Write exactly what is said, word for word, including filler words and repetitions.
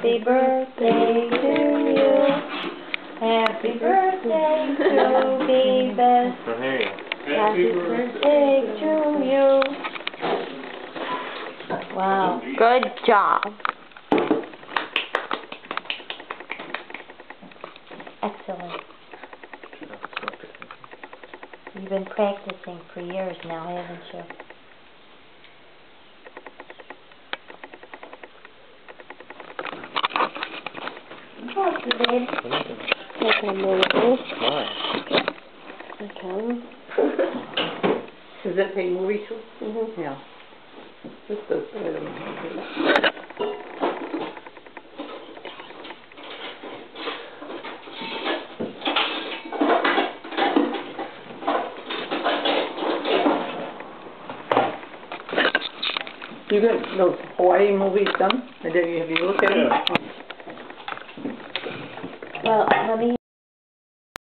Happy birthday to you. Happy birthday to Beavis. Happy birthday to you. Wow. Good job. Excellent. You've been practicing for years now, haven't you? Oh, babe. Take a movie. Why? Okay. Does that take movie too? Mm-hmm. Yeah. This does. You got those Hawaii movies done? Have you looked at them? Well, let me